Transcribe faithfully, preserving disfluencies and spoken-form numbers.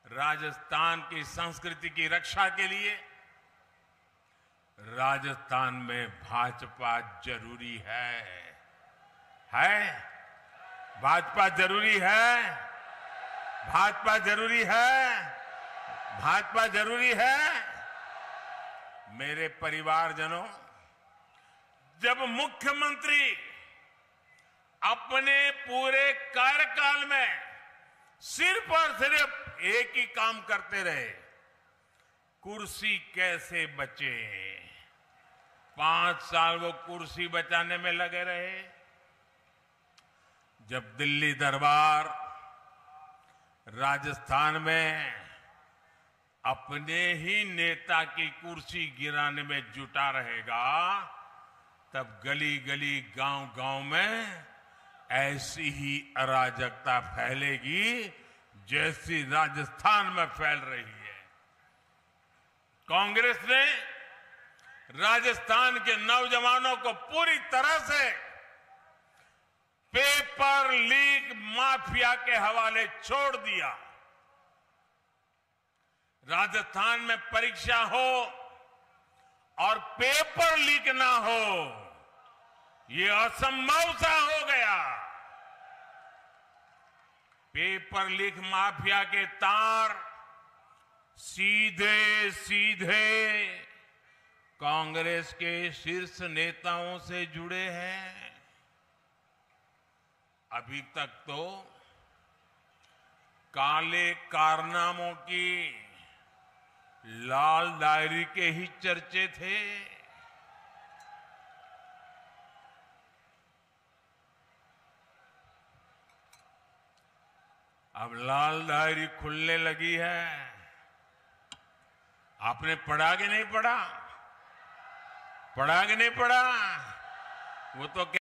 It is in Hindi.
राजस्थान की संस्कृति की रक्षा के लिए राजस्थान में भाजपा जरूरी है है भाजपा जरूरी है भाजपा जरूरी है भाजपा जरूरी है मेरे परिवारजनों, जब मुख्यमंत्री अपने पूरे कार्यकाल में सिर्फ और सिर्फ एक ही काम करते रहे, कुर्सी कैसे बचे। पांच साल वो कुर्सी बचाने में लगे रहे। जब दिल्ली दरबार राजस्थान में अपने ही नेता की कुर्सी गिराने में जुटा रहेगा, तब गली गली गांव गांव में ऐसी ही अराजकता फैलेगी जैसी राजस्थान में फैल रही है। कांग्रेस ने राजस्थान के नौजवानों को पूरी तरह से पेपर लीक माफिया के हवाले छोड़ दिया। राजस्थान में परीक्षा हो और पेपर लीक ना हो, ये असंभव सा हो गया। पेपर लीक माफिया के तार सीधे सीधे कांग्रेस के शीर्ष नेताओं से जुड़े हैं। अभी तक तो काले कारनामों की लाल डायरी के ही चर्चे थे। अब लाल डायरी खुलने लगी है। आपने पढ़ा कि नहीं पढ़ा? पढ़ा कि नहीं पढ़ा? वो तो